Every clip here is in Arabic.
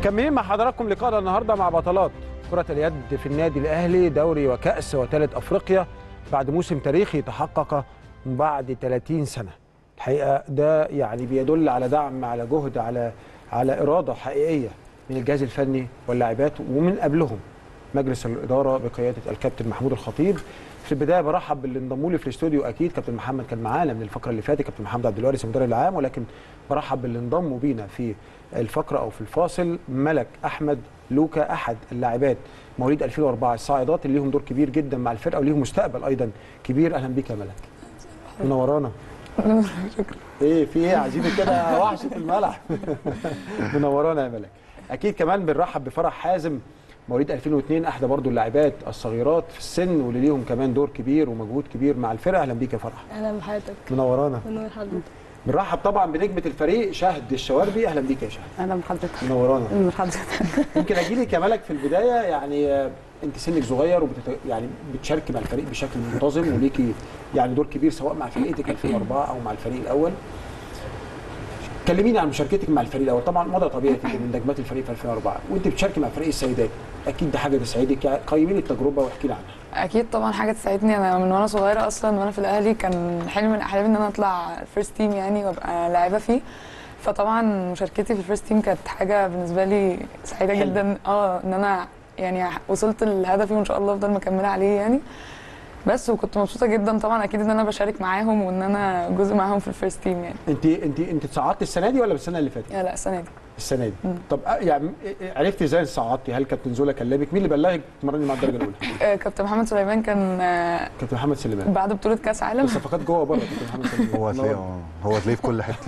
مكملين مع حضراتكم لقاءنا النهارده مع بطلات كرة اليد في النادي الأهلي، دوري وكأس وثالث أفريقيا بعد موسم تاريخي تحقق بعد 30 سنة. الحقيقة ده يعني بيدل على دعم، على جهد، على إرادة حقيقية من الجهاز الفني واللاعبات، ومن قبلهم مجلس الإدارة بقيادة الكابتن محمود الخطيب. في البداية برحب باللي انضموا لي في الاستوديو، أكيد كابتن محمد كان معانا من الفقرة اللي فاتت، كابتن محمد عبد الوارث المدرب العام، ولكن برحب باللي انضموا بينا في الفقرة أو في الفاصل. ملك أحمد لوكا، أحد اللاعبات مواليد 2004 الصاعدات اللي ليهم دور كبير جدا مع الفرقة وليهم مستقبل أيضا كبير. أهلا بيك يا ملك، منورانا. شكرا. ايه في ايه، عايزين كده وحشه الملعب. منورانا يا ملك. اكيد كمان بنرحب بفرح حازم مواليد 2002، احدى برضو اللاعبات الصغيرات في السن واللي ليهم كمان دور كبير ومجهود كبير مع الفرقه. اهلا بيك يا فرح. اهلا بحضرتك. منورانا. منور حضرتك. بنرحب طبعا بنجمه الفريق شهد الشواربي. اهلا بيك يا شهد. اهلا بحضرتك. منورانا. اهلا بحضرتك. يمكن اجي لك يا ملك في البدايه، يعني انت سنك صغير يعني بتشاركي مع الفريق بشكل منتظم وليكي يعني دور كبير سواء مع فرقتك 2004 او مع الفريق الاول. كلميني عن مشاركتك مع الفريق الاول. طبعا وضع طبيعي من نجمات الفريق في 2004 وانت بتشاركي مع فريق السيدات، اكيد ده حاجه تسعدك. يعني قيمي لي التجربه واحكي لي عنها. اكيد طبعا حاجه تساعدني. انا من وانا صغيره اصلا وانا في الاهلي كان حلم من احلامي ان انا اطلع الفيرست تيم يعني وابقى لاعبه فيه. فطبعا مشاركتي في الفيرست تيم كانت حاجه بالنسبه لي سعيده جدا. ان انا يعني وصلت لهدفي وان شاء الله افضل مكمله عليه يعني. بس وكنت مبسوطه جدا طبعا اكيد ان انا بشارك معاهم وان انا جزء معاهم في الفيرست تيم يعني. انت اتصعدتي السنه دي ولا السنه اللي فاتت؟ لا السنه دي. السنه دي. طب يعني عرفتي ازاي صعدتي؟ هل كابتن زولا كلمك؟ مين اللي بلغك تمرني مع الدرجه الاولى؟ كابتن محمد سليمان كان. كابتن محمد سليمان بعد بطوله كاس عالم. الصفقات جوه وبره كابتن محمد سليمان. هو هتلاقيه في كل حته.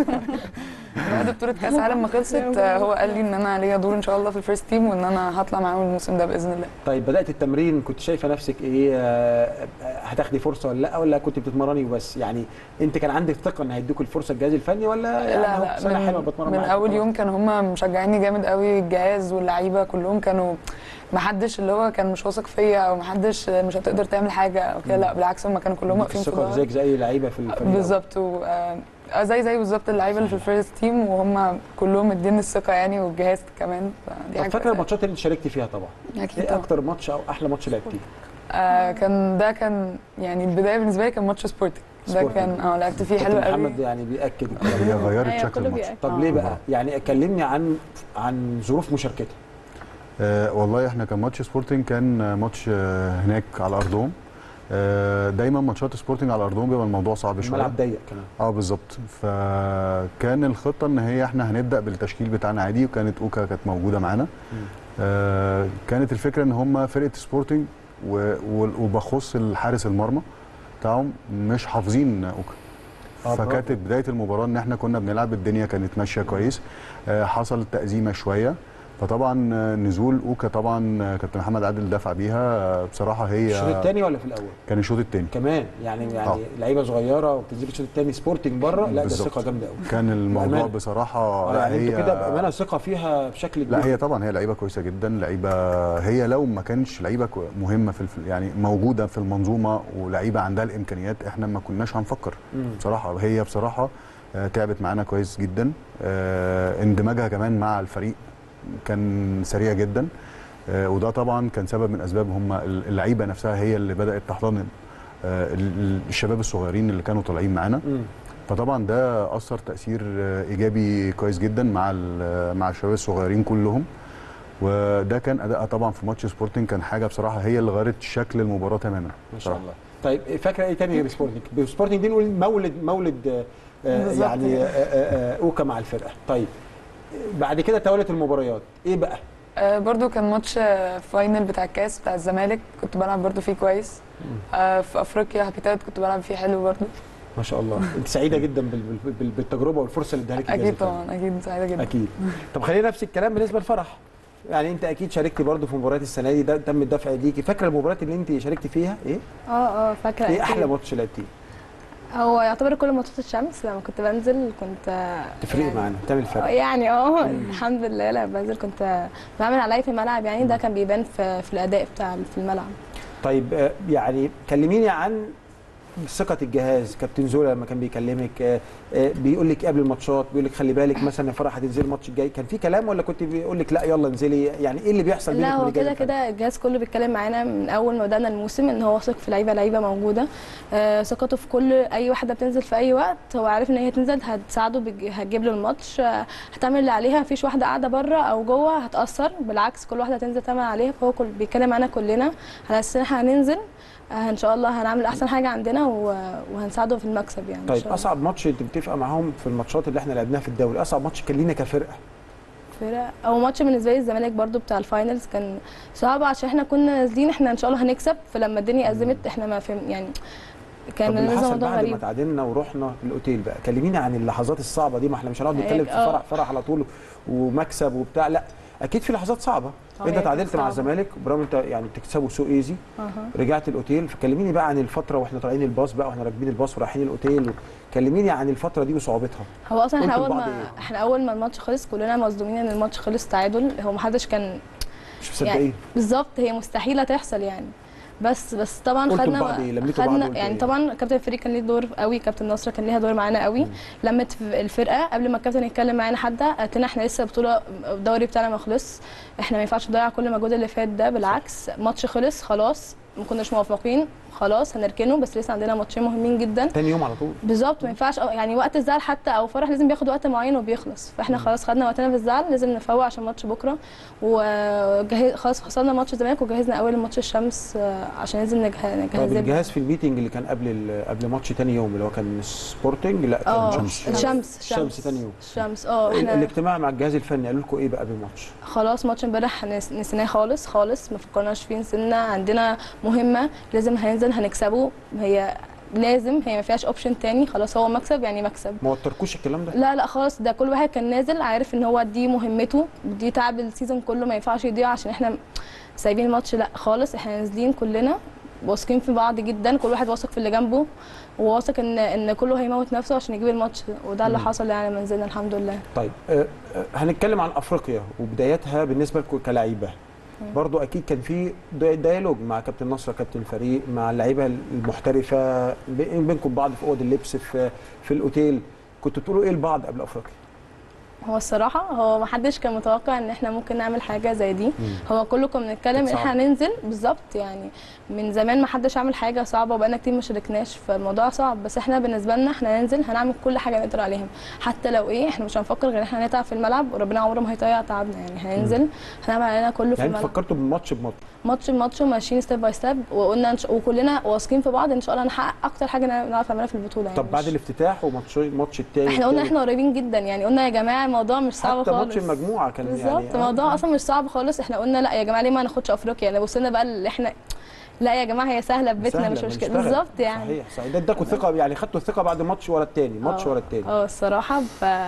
بعد بطوله كاس عالم ما خلصت هو قال لي ان انا ليا دور ان شاء الله في الفيرست تيم وان انا هطلع معاهم الموسم ده باذن الله. طيب بدات التمرين، كنت شايفه نفسك ايه؟ هتاخدي فرصه ولا لا، ولا كنت بتتمرني وبس؟ يعني انت كان عندك ثقه ان هيدوك الفرصه الجهاز الفني ولا يعني لا من اول يوم كانوا هم مشجعيني جامد قوي، الجهاز واللعيبه كلهم كانوا ما حدش اللي هو كان مش واثق فيا او ما حدش مش هتقدر تعمل حاجه او كده. لا بالعكس هم كانوا كلهم واقفين في ظهري زيك زي لعيبه في الفريق بالظبط. زي بالظبط اللعيبه اللي في الفيرست تيم وهم كلهم مدين الثقه يعني والجهاز كمان. دي حاجه. فاكره الماتشات اللي شاركتي فيها طبعا؟ اكيد. ايه اكتر ماتش او احلى ماتش لعبتيه؟ كان يعني البدايه بالنسبه لي كان ماتش سبورتنج. ده كان لعبت فيه حلو قوي. محمد يعني بياكد هي غيرت شكل الماتش. طب ليه بقى؟ يعني كلمني عن ظروف مشاركتها. والله احنا كان ماتش سبورتنج كان ماتش هناك على ارضهم. دايما ماتشات سبورتنج على ارضهم بيبقى الموضوع صعب شويه، الملعب ضيق كمان. بالظبط. فكان الخطه ان احنا هنبدا بالتشكيل بتاعنا عادي، وكانت اوكا كانت موجوده معانا. كانت الفكره ان هم فرقه سبورتنج وبخص الحارس المرمى بتاعهم مش حافظين اوكا. فكانت بدايه المباراه ان احنا كنا بنلعب، الدنيا كانت ماشيه كويس. حصل تأزيمه شويه، فطبعا نزول اوكا طبعا كابتن محمد عادل دافع بيها بصراحه. هي الشوط الثاني ولا في الاول؟ كان الشوط الثاني كمان يعني لعيبه صغيره وبتنزل الشوط الثاني سبورتنج بره. لا ده ثقه جامده قوي. كان الموضوع بأمانة. بصراحه يعني هي كده بامانه ثقه فيها بشكل كبير. لا هي طبعا هي لعيبه كويسه جدا، لعيبه هي لو ما كانش لعيبه مهمه يعني موجوده في المنظومه ولعيبه عندها الامكانيات احنا ما كناش هنفكر بصراحه. هي بصراحه تعبت معانا كويس جدا. اندماجها كمان مع الفريق كان سريع جدا. وده طبعا كان سبب من اسباب هم اللعيبه نفسها هي اللي بدات تحتضن الشباب الصغيرين اللي كانوا طالعين معانا. فطبعا ده اثر تاثير ايجابي كويس جدا مع الشباب الصغيرين كلهم. وده كان اداء طبعا في ماتش سبورتنج كان حاجه بصراحه هي اللي غيرت شكل المباراه تماما ما شاء الله. طيب فاكره ايه تاني غير سبورتنج؟ سبورتنج دي نقول مولد يعني اوكا مع الفرقه. طيب بعد كده توالت المباريات ايه بقى؟ برضو كان ماتش فاينل بتاع الكاس بتاع الزمالك، كنت بلعب برضو فيه كويس. في افريقيا هابيتات كنت بلعب فيه حلو برضو. ما شاء الله. انت سعيده جدا بالتجربه والفرصه اللي اداها لك اكيد طبعا، اكيد سعيده جدا. اكيد. طب خلينا نفس الكلام بالنسبه لفرح. يعني انت اكيد شاركتي برضو في مباريات السنه دي، ده تم الدفع ليكي. فاكره المباريات اللي انت شاركتي فيها ايه؟ فاكره. ايه احلى ماتش لعبتيه؟ هو يعتبر كل ماتشات الشمس لما كنت بنزل كنت تفرقي يعني معانا بتعمل فرق يعني الحمد لله. لما بنزل كنت بعمل عليا في الملعب يعني. ده كان بيبان في الاداء بتاع في الملعب. طيب يعني كلميني عن ثقه الجهاز، كابتن زولا لما كان بيكلمك بيقول لك قبل الماتشات، بيقول لك خلي بالك مثلا يا فرح هتنزلي الماتش الجاي، كان في كلام ولا كنت بيقول لك لا يلا انزلي؟ يعني ايه اللي بيحصل بينك لا وبين هو الجهاز كده الفني؟ كده الجهاز كله بيتكلم معانا من اول ما بدانا الموسم ان هو واثق في لعيبه موجوده. ثقته في كل اي واحده بتنزل في اي وقت، هو عارف ان هي تنزل هتساعده هتجيب له الماتش، هتعمل اللي عليها، مفيش واحده قاعده بره او جوه هتاثر، بالعكس كل واحده هتنزل تعمل عليها. فهو بيتكلم معانا كلنا على اساس ان احنا هننزل ان شاء الله هنعمل احسن حاجه عندنا وهنساعده في المكسب يعني. طيب اصعب ماتش انت متفقه معاهم في الماتشات اللي احنا لعبناها في الدوري، اصعب ماتش كان لينا كفرقه؟ فرق او ماتش بالنسبه لي الزمالك برضو بتاع الفاينلز كان صعب عشان احنا كنا نازلين احنا ان شاء الله هنكسب، فلما الدنيا ازمت احنا ما فهم يعني كان طب اللي بالنسبه حصل موضوع بعد ما غريب. تعادلنا ورحنا الاوتيل بقى، كلميني عن اللحظات الصعبه دي، ما احنا مش هنقعد نتكلم في فرح فرح على طول ومكسب وبتاع، لا اكيد في لحظات صعبه. انت تعادلت مع الزمالك برغم انت يعني تكسبه سو ايزي، رجعت الاوتيل، فكلميني بقى عن الفتره واحنا طالعين الباص بقى واحنا راكبين الباص ورايحين الاوتيل، كلميني عن الفتره دي وصعوبتها. هو اصلا احنا اول ما الماتش خلص كلنا مصدومين ان الماتش خلص تعادل، هو محدش كان مش مصدقين يعني بالظبط، هي مستحيله تحصل يعني. بس طبعا خدنا يعني طبعا كابتن الفريق كان ليه دور قوي، كابتن نصر كان ليها دور معانا قوي. لمت الفرقه قبل ما الكابتن يتكلم معانا حتى، قالت لنا احنا لسه بطوله الدوري بتاعنا ما خلص، احنا ما ينفعش نضيع كل المجهود اللي فات ده، بالعكس ماتش خلص خلاص ما كناش موفقين خلاص هنركنه، بس لسه عندنا ماتشين مهمين جدا تاني يوم على طول بالظبط. ما ينفعش يعني وقت الزعل حتى او فرح لازم بياخد وقت معين وبيخلص، فاحنا خلاص خدنا وقتنا في الزعل، لازم نفوق عشان ماتش بكره، خلاص خسرنا ماتش الزمالك وجهزنا اول ماتش الشمس عشان ننزل نجهز. طيب الجهاز في الميتنج اللي كان قبل ماتش تاني يوم اللي هو كان سبورتنج، لا كان الشمس تاني يوم الشمس احنا الاجتماع مع الجهاز الفني قالوا لكم ايه بقى قبل الماتش؟ خلاص ماتش امبارح نسيناه خالص ما فكرناش فيه، نسينا عندنا مهمه لازم هننزل هنكسبه، هي لازم، هي ما فيهاش اوبشن تاني، خلاص هو مكسب يعني مكسب. ما وتركوش الكلام ده؟ لا خلاص، ده كل واحد كان نازل عارف ان هو دي مهمته، دي تعب السيزون كله ما ينفعش يضيع عشان احنا سايبين الماتش، لا خالص احنا نازلين كلنا واثقين في بعض جدا، كل واحد واثق في اللي جنبه وواثق ان كله هيموت نفسه عشان يجيب الماتش، وده اللي حصل يعني لما نزلنا الحمد لله. طيب هنتكلم عن افريقيا وبدايتها بالنسبه لكم كلاعيبه، برضو اكيد كان في ديالوج مع كابتن نصر كابتن الفريق مع اللعيبه المحترفه بينكم بعض في اوضه اللبس في الاوتيل، كنتوا بتقولوا ايه لبعض قبل افريقيا؟ هو الصراحه هو ما حدش كان متوقع ان احنا ممكن نعمل حاجه زي دي، هو كله كنا بنتكلم ان احنا هننزل بالظبط، يعني من زمان ما حدش عمل حاجه صعبه وبقالنا كتير ما شاركناش، فالموضوع صعب، بس احنا بالنسبه لنا احنا هننزل هنعمل كل حاجه نقدر عليها، حتى لو ايه احنا مش هنفكر غير احنا نتعب في الملعب، وربنا عمره ما هيضيع تعبنا، يعني هننزل هنعمل علينا كله في الملعب. يعني فكرتوا بماتش بماتش وماشيين ستيب باي ستيب، وقلنا وكلنا واثقين في بعض ان شاء الله نحقق اكتر حاجه نعرف نعملها في البطوله يعني. طب بعد الافتتاح والماتش الثاني احنا قلنا احنا قريبين جدا، يعني قلنا يا جماعه الموضوع مش صعب خالص، حتى ماتش المجموعه كان بالظبط يعني الموضوع اصلا مش صعب خالص، احنا قلنا لا يا جماعه ليه ما ناخدش افريقيا، يعني بصينا بقى اللي احنا لا يا جماعه هي سهله في بيتنا مش مشكله بالظبط يعني. صحيح ده اداكوا الثقه، يعني خدتوا الثقه بعد ماتش ورا الثاني ماتش ورا الثاني. الصراحه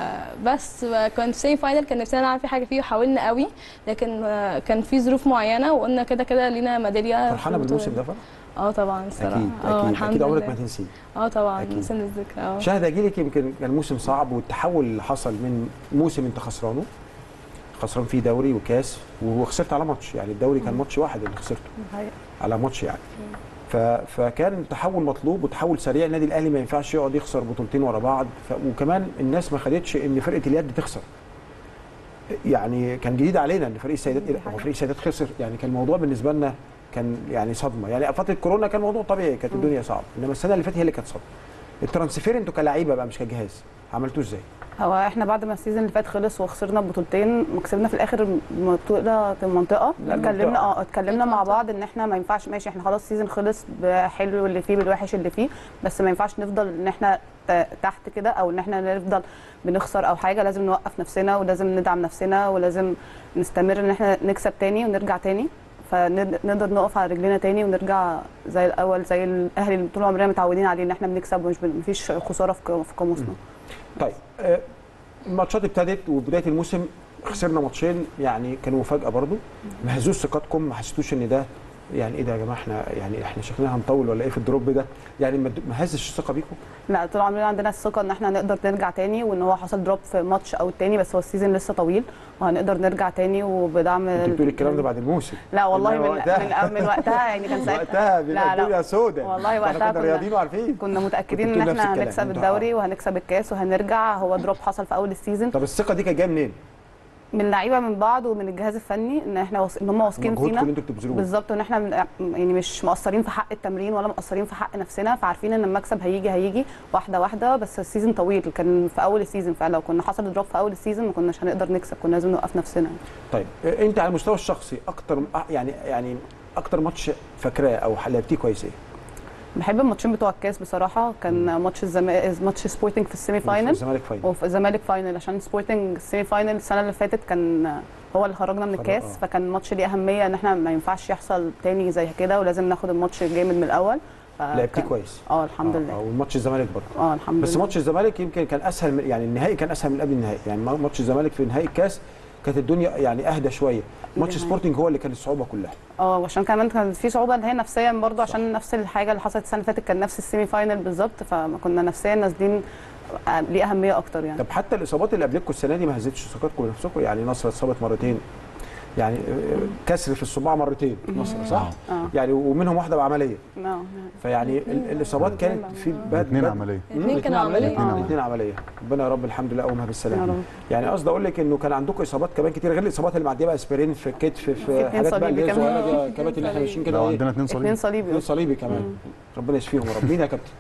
بس كان سيمي فاينل كان نفسنا نعمل فيه حاجه فيه وحاولنا قوي، لكن كان في ظروف معينه وقلنا كده لينا ميداليه. فرحانه بالموسم ده طبعا الصراحه اكيد عمرك ما تنسيه. طبعا ننسى الذكرى. شاهد اجيلك يمكن كان موسم صعب، والتحول اللي حصل من موسم انت خسران فيه دوري وكاس وخسرت على ماتش، يعني الدوري كان ماتش واحد اللي خسرته على ماتش يعني، فكان تحول مطلوب وتحول سريع. النادي الاهلي ما ينفعش يقعد يخسر بطولتين ورا بعض، وكمان الناس ما خدتش ان فرقه اليد تخسر، يعني كان جديد علينا ان فريق السيدات خسر، يعني كان الموضوع بالنسبه لنا كان يعني صدمه، يعني فتره كورونا كان موضوع طبيعي كانت الدنيا صعبه، انما السنه اللي فاتت هي اللي كانت صدمه. الترانسفير انتوا كلاعيبه بقى مش كجهاز عملتوه ازاي؟ هو احنا بعد ما السيزون اللي فات خلص وخسرنا بطولتين وكسبنا في الاخر بطوله المنطقه، اتكلمنا مع بعض ان احنا ما ينفعش، ماشي احنا خلاص السيزون خلص بحلو اللي فيه بالوحش اللي فيه، بس ما ينفعش نفضل ان احنا تحت كده او ان احنا نفضل بنخسر او حاجه، لازم نوقف نفسنا ولازم ندعم نفسنا ولازم نستمر ان احنا نكسب تاني ونرجع تاني، فنقدر نقف على رجلينا تاني ونرجع زي الاول زي الاهلي اللي طول عمرنا متعودين عليه ان احنا بنكسب ومش مفيش خساره في قاموسنا. طيب الماتشات ابتدت وبدايه الموسم خسرنا ماتشين يعني كانوا مفاجاه برضو، ما هزوش ثقتكم؟ ما حسيتوش ان ده يعني ايه ده يا جماعه، احنا شكلنا هنطول ولا ايه في الدروب ده؟ يعني ما هزش الثقه بيكم؟ لا طول عمرنا عندنا الثقه ان احنا هنقدر نرجع تاني، وان هو حصل دروب في ماتش او التاني بس هو السيزون لسه طويل وهنقدر نرجع تاني وبدعم. انت بتقولي الكلام ده بعد الموسم؟ لا والله من وقتها يعني كان ساعتها وقتها بيبقى الدنيا سوداء والله وقتها كنا رياضيين وعارفين، كنا متاكدين ان احنا هنكسب الدوري وهنكسب الكاس وهنرجع. هو دروب حصل في اول السيزون. طب الثقه دي كانت جايه منين؟ من اللعيبه من بعض ومن الجهاز الفني، ان احنا ان هم واثقين فينا بالظبط، وان احنا يعني مش مقصرين في حق التمرين ولا مقصرين في حق نفسنا، فعارفين ان المكسب هيجي واحده واحده. بس السيزون طويل، كان في اول السيزون فلو كنا حصل دروب في اول السيزون ما كناش هنقدر نكسب، كنا لازم نوقف نفسنا. طيب انت على المستوى الشخصي اكتر يعني اكتر ماتش فاكراه او لعبتيه كويس ايه؟ بحب الماتشين بتوع الكاس بصراحه. كان ماتش سبورتنج في السيمي فاينل وفي الزمالك فاينل، عشان سبورتنج السيمي فاينل السنه اللي فاتت كان هو اللي خرجنا من الكاس. فكان الماتش ليه اهميه ان احنا ما ينفعش يحصل تاني زي كده، ولازم ناخد الماتش جامد من الاول. لعبتيه كويس؟ الحمد لله. والماتش الزمالك برضه الحمد لله. بس ماتش الزمالك يمكن كان اسهل يعني النهائي كان اسهل من قبل النهائي، يعني ماتش الزمالك في نهائي الكاس كانت الدنيا يعني اهدى شويه. ماتش سبورتنج هو اللي كان الصعوبه كلها. وعشان كمان كان في صعوبه اللي هي نفسيا برضه، عشان نفس الحاجه اللي حصلت السنه اللي فاتت كان نفس السيمي فاينل بالظبط، فكنا نفسيا نازلين ليه اهميه اكتر يعني. طب حتى الاصابات اللي قبلكم السنه دي ما هزتش ثقتكم بنفسكم؟ يعني نصر اتصابت مرتين، يعني كسر في الصباع مرتين نصر صح؟ يعني ومنهم واحده بعمليه. فيعني الاصابات كانت في اثنين عمليه. اثنين عمليه. ربنا يا رب الحمد لله قومها بالسلامه. يعني قصدي اقول لك انه كان عندكم اصابات كمان كتير غير الاصابات اللي معديه بقى، اسبرين في الكتف، في حاجات بقى اللي هي صغيره دي، كبات اللي احنا ماشيين كده. عندنا اثنين صليبي كمان. ربنا يشفيهم يا رب. مين يا كابتن؟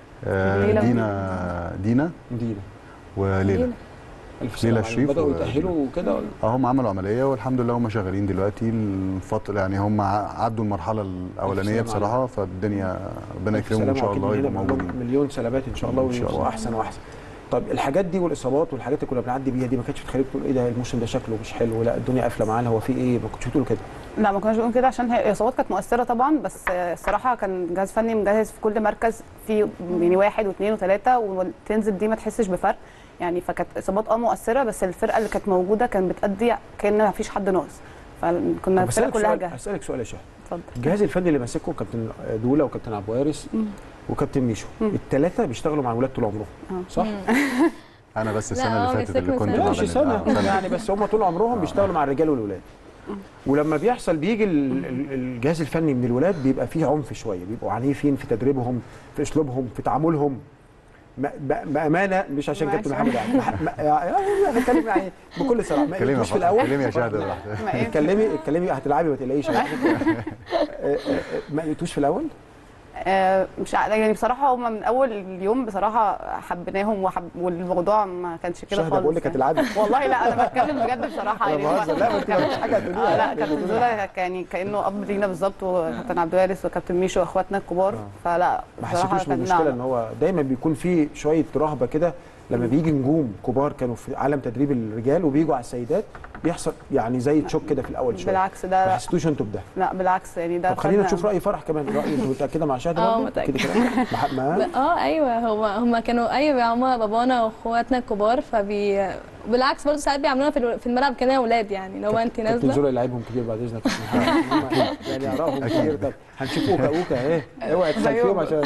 دينا وليلى. ليلى الشريف بدأوا يتأهلوا وكده؟ هم عملوا عمليه والحمد لله هم شغالين دلوقتي الفتره، يعني هم عدوا المرحله الاولانيه بصراحه، فالدنيا ربنا يكرمهم ان شاء الله يبقوا موجودين. مليون سلامات ان شاء الله ويبقوا احسن واحسن. طب الحاجات دي والاصابات والحاجات اللي كنا بنعدي بيها دي ما كانتش بتخليك تقول ايه ده الموسم ده شكله مش حلو، لا الدنيا قافله معانا، هو في ايه؟ ما كنتش بتقول كده؟ لا ما كناش بنقول كده، عشان هي الاصابات كانت مؤثره طبعا، بس الصراحه كان جهاز فني مجهز في كل مركز في يعني 1 و2 و3 وتنزل دي ما تحسش بفرق يعني. فكانت اصابات مؤثره، بس الفرقه اللي كانت موجوده كانت بتأدي كأن ما فيش حد ناقص، فكنا الفرقه كلها جاهزه. اسالك سؤال يا شهد. اتفضل. الجهاز الفني اللي ماسكه كابتن دوله وكابتن عبد الوارث وكابتن ميشو، الثلاثه بيشتغلوا مع الولاد طول عمرهم صح؟ انا بس السنه اللي فاتت اللي كنت مع سنه يعني، بس هم طول عمرهم بيشتغلوا مع الرجال والولاد. ولما بيجي الجهاز الفني من الولاد بيبقى فيه عنف شويه، بيبقوا عنيفين في تدريبهم، في اسلوبهم، في تعاملهم. بامانه مش عشان كابتن محمد يعني بتكلم يعني بكل صراحه. ما قلتوش في الاول. كلمي يا شهد. اتكلمي هتلعبي ما تقلقيش. ما قلتوش في الاول؟ مش يعني بصراحه هم من اول اليوم بصراحه حبيناهم والموضوع ما كانش كده خالص. بقول لك هتلعبي والله لا انا بتكلم بجد بصراحه يعني. لا ما كانش حاجه تقوليها. لا كابتن زولا يعني كانه اب لينا بالظبط، وكابتن عبد الوارث وكابتن ميشو اخواتنا الكبار. فلا ما حسيتوش بالمشكله ان هو دايما بيكون في شويه رهبه كده لما بيجي نجوم كبار كانوا في عالم تدريب الرجال وبيجوا على السيدات بيحصل يعني زي تشوك كده في الاول شويه. بالعكس ده ما حسيتوش انتوا بده؟ لا بالعكس يعني ده. طب خلينا نشوف راي فرح كمان. راي انتوا متاكده مع شهد برضه كده ايوه هم كانوا بيعملوها بابانا واخواتنا الكبار، بالعكس برضه ساعات بيعملوها في الملعب كانوا اولاد يعني. لو انت نازله كابتن زولا يلعبهم كتير بعد اذنك يعني اراهم كتير. طب هنشوف اوكا ايه اوعى تسلفيهم عشان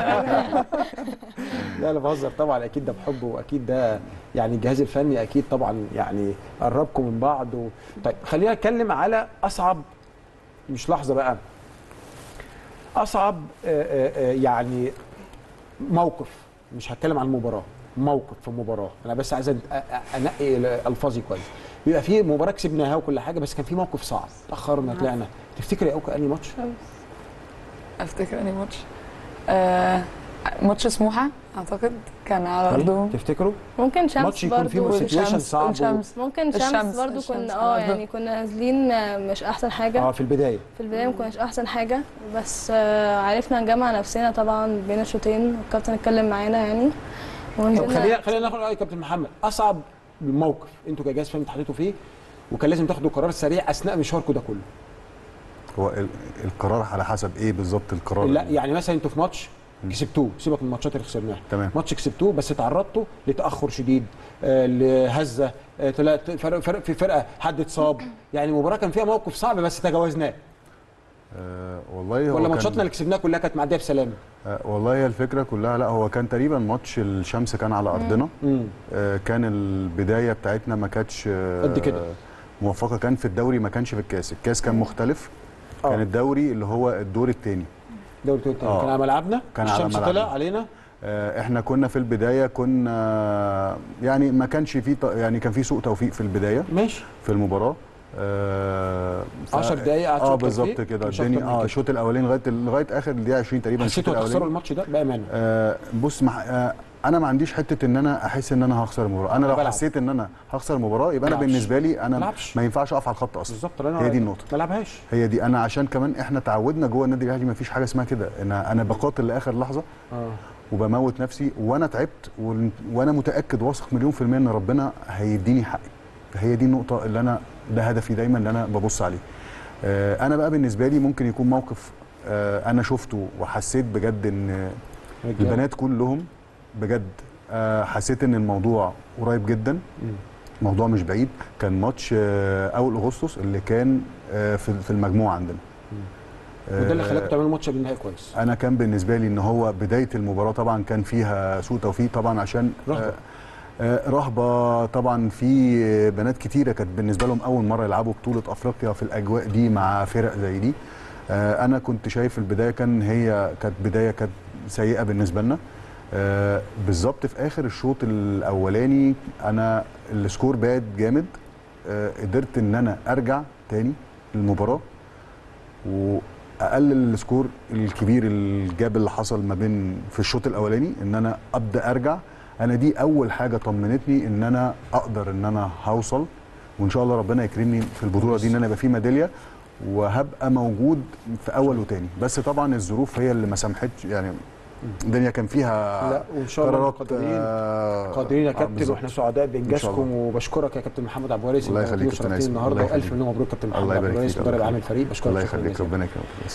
لا انا بهزر طبعا، اكيد ده بحب، واكيد ده يعني الجهاز الفني اكيد طبعا يعني قربكم من بعض طيب خلينا نتكلم على اصعب، مش لحظه بقى، اصعب يعني موقف. مش هتكلم عن المباراه، موقف في مباراه. انا بس عايز انقي الفاظي كويس. بيبقى في مباراه كسبناها وكل حاجه، بس كان في موقف صعب، تاخرنا طلعنا. تفتكري يا اوكا انهي ماتش؟ افتكر انهي ماتش؟ ماتش سموحه اعتقد كان على ارضهم. تفتكروا؟ ممكن شمس ماتش يكون فيه سيتويشن صعب. ممكن شمس برضو كنا يعني كنا نازلين مش احسن حاجه. في البدايه ما كناش احسن حاجه، بس عرفنا نجمع نفسنا طبعا بين الشوطين، والكابتن اتكلم معانا يعني. طب خلينا ناخد راي كابتن محمد. اصعب موقف انتوا كجهاز فني اتحطيتوا فيه وكان لازم تاخدوا قرار سريع اثناء مشواركم ده كله. هو القرار على حسب ايه بالظبط القرار؟ لا يعني مثلا انتوا في ماتش كسبتوه، سيبك من الماتشات اللي خسرناها، تمام، ماتش كسبتوه بس تعرضتوا لتاخر شديد، لهزه، فرق في فرقه، حد اتصاب، يعني المباراه كان فيها موقف صعب بس تجاوزناه. والله هو ولا ماتشاتنا اللي كسبناها كلها كانت معديه بسلام؟ والله هي الفكره كلها، لا هو كان تقريبا ماتش الشمس كان على ارضنا. كان البدايه بتاعتنا ما كانتش قد كده موفقه، كان في الدوري ما كانش في الكاس كان مختلف. كان الدوري اللي هو الدور الثاني، الدوري الثاني كان على ملعبنا، كان الشمس على طلع علينا. احنا كنا في البدايه كنا يعني ما كانش في يعني كان في سوء توفيق في البدايه ماشي في المباراه. 10 دقائق قعدت بالظبط كده الدنيا الشوط الاولاني لغايه اخر الدقيقه 20 تقريبا. حسيتوا هتخسروا الماتش ده بامانه؟ بص انا ما عنديش حته ان انا احس ان انا هخسر المباراه. انا لو حسيت ان انا هخسر المباراه يبقى انا بالنسبه لي انا ما ينفعش اقف على الخط اصلا. بالظبط، هي دي النقطه، ما لعبهاش. هي دي انا عشان كمان احنا تعودنا جوه النادي الاهلي ما فيش حاجه اسمها كده، انا بقاتل لاخر لحظه وبموت نفسي وانا تعبت وانا متاكد واثق مليون في الميه ان ربنا هيديني حقي. هي دي النقطه اللي انا ده هدفي دايما اللي انا ببص عليه. انا بقى بالنسبه لي ممكن يكون موقف انا شفته وحسيت بجد ان البنات كلهم بجد حسيت ان الموضوع قريب جدا، الموضوع مش بعيد. كان ماتش اول اغسطس اللي كان في المجموعه عندنا، وده اللي خلاكم تعملوا ماتش بالنهائي كويس. انا كان بالنسبه لي ان هو بدايه المباراه طبعا كان فيها سوء توفيق طبعا عشان رهبه طبعا في بنات كتيره كانت بالنسبه لهم اول مره يلعبوا بطوله افريقيا في الاجواء دي مع فرق زي دي. انا كنت شايف البدايه كانت بدايه سيئه بالنسبه لنا. بالظبط في اخر الشوط الاولاني انا السكور بعد جامد، قدرت ان انا ارجع تاني المباراه واقلل السكور الكبير الجاب اللي حصل ما بين في الشوط الاولاني، ان انا ابدا ارجع. انا دي اول حاجه طمنتني ان انا اقدر ان انا هوصل، وان شاء الله ربنا يكرمني في البطوله دي ان انا ابقى في ميداليه وهبقى موجود في اول وتاني. بس طبعا الظروف هي اللي ما سمحتش، يعني الدنيا كان فيها لا وان شاء الله قادرين يا كابتن، واحنا سعداء بانجازكم. وبشكرك يا كابتن محمد عبد الوارث. الله يخليك يا كابتن النهارده، والف مليون مبروك كابتن محمد عبد الوارث مدرب عام الفريق. بشكرك. الله يخليك، ربنا يكرمك.